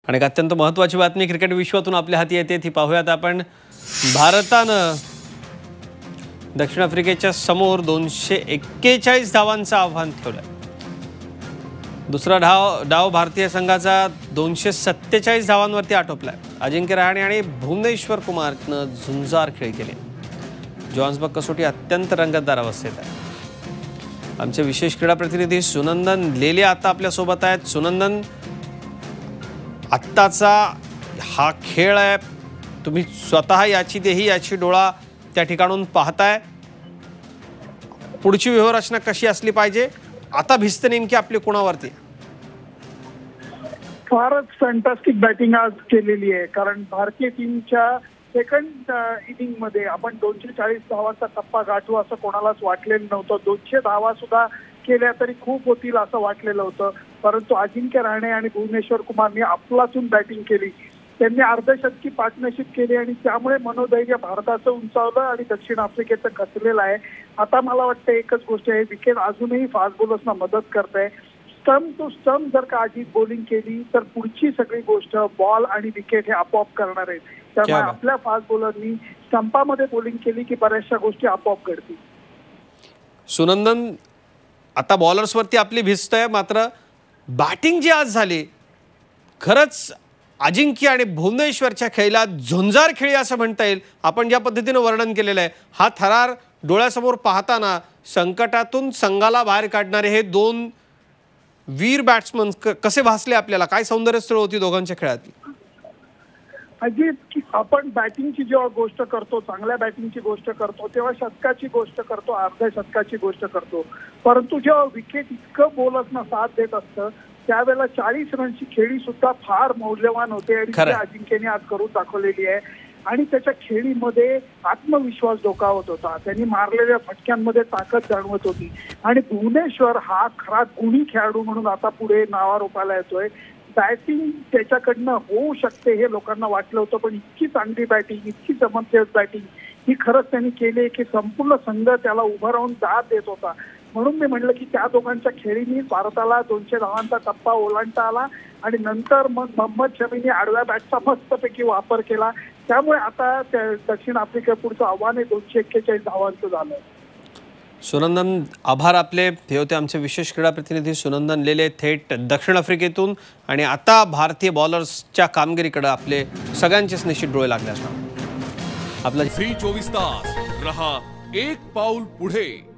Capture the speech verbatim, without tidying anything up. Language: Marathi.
आणि एक अत्यंत महत्त्वाची बातमी क्रिकेट विश्वातून आपल्या हाती येते ती पाहूयात आपण। भारतानं दक्षिण आफ्रिकेच्या समोर दोनशे एक्केचाळीस धावांचं आव्हान ठेवलं। दुसरा डाव डाव भारतीय संघाचा दोनशे सत्तेचाळीस धावांवरती आटोपलाय। अजिंक्य रहाणे आणि भुवनेश्वर कुमारनं झुंजार खेळ केले। जोहान्सबर्ग कसोटी अत्यंत रंगतदार अवस्थेत आहे। आमचे विशेष क्रीडा प्रतिनिधी सुनंदन लेले आता आपल्या सोबत आहेत। सुनंदन, आत्ताचा हा खेळ आहे, तुम्ही स्वतः याची देही याची डोळा त्या ठिकाणून पाहताय, पुढची व्यूहरचना कशी असली पाहिजे? आता भिस्त नेमकी आपली कोणावरती? फारच फॅन्टास्टिक बॅटिंग आज केलेली आहे, कारण भारतीय टीमच्या सेकंड इनिंग मध्ये आपण दोनशे चाळीस धावांचा टप्पा गाठू असं कोणालाच वाटलेलं नव्हतं। दोनशे धावा सुद्धा केल्या तरी खूप होतील असं वाटलेलं होतं, परंतु अजिंक्य रहाणे आणि भुवनेश्वर कुमारने अफलातून बॅटिंग केली। त्यांनी अर्धशतकी पार्टनरशिप केली आणि त्यामुळे मनोधैर्य भारताचं उंचावलं आणि दक्षिण आफ्रिकेचं खचलेलं आहे। आता मला वाटतं एकच गोष्ट आहे, विकेट अजूनही फास्ट बॉलर्सना मदत करते। स्टम्प टू स्टम्प जर का अजित बॉलिंग केली तर पुढची सगळी गोष्ट बॉल आणि विकेट हे आपोआप करणार आहेत। त्यामुळे आपल्या फास्ट बॉलरनी स्टंपामध्ये बॉलिंग केली की बऱ्याचशा गोष्टी आपोआप घडतील। सुनंदन, आता बॉलर्सवरती आपली भिस्त आहे, मात्र बॅटिंग जी आज झाली खरंच अजिंक्य आणि भुवनेश्वरच्या खेळात झुंजार खेळी असं म्हणता येईल। आपण ज्या पद्धतीने वर्णन केलेलं आहे, हा थरार डोळ्यासमोर पाहताना संकटातून संघाला बाहेर काढणारे हे दोन वीर बॅट्समन कसे भासले आपल्याला? काय सौंदर्य स्थळ होती दोघांच्या खेळातली? अजित, आपण बॅटिंगची जेव्हा गोष्ट करतो, चांगल्या बॅटिंगची गोष्ट करतो, तेव्हा शतकाची गोष्ट करतो, अर्ध्या शतकाची गोष्ट करतो, परंतु जेव्हा विकेट इतकं बॉलर्सना साथ देत असतं त्यावेळेला चाळीस रनची खेळी सुद्धा फार मौल्यवान होते आणि ती अजिंक्यने आज करून दाखवलेली आहे। आणि त्याच्या खेळीमध्ये आत्मविश्वास डोकावत होता, त्यांनी मारलेल्या फटक्यांमध्ये ताकद जाणवत होती आणि भुवनेश्वर हा खरा गुणी खेळाडू म्हणून आता पुढे नावारूपाला येतोय। बॅटिंग त्याच्याकडनं होऊ शकते हे लोकांना वाटलं होतं, पण इतकी चांगली बॅटिंग, इतकी जबरदस्त बॅटिंग ही खरंच त्यांनी केली की संपूर्ण संघ त्याला उभं राहून दाद देत होता। म्हणून मी म्हटलं की त्या दोघांच्या खेळीने भारताला दोनशे धावांचा टप्पा ओलांडता आला आणि नंतर मग मोहम्मद शमीने आडव्या बॅटचा मस्तपैकी वापर केला। त्यामुळे आता दक्षिण आफ्रिके पुढचं आव्हान हे दोनशे एक्केचाळीस धावांचं झालं। सुनंदन, आभार आपले। हे होते आमचे विशेष क्रीडा प्रतिनिधी सुनंदन लेले थेट दक्षिण आफ्रिकेतून। आणि आता भारतीय बॉलर्सच्या कामगिरीकडे आपले सगळ्यांचेच निश्चित डोळे लागले असणार। आपला झी चोवीस तास रहा एक पाऊल पुढे।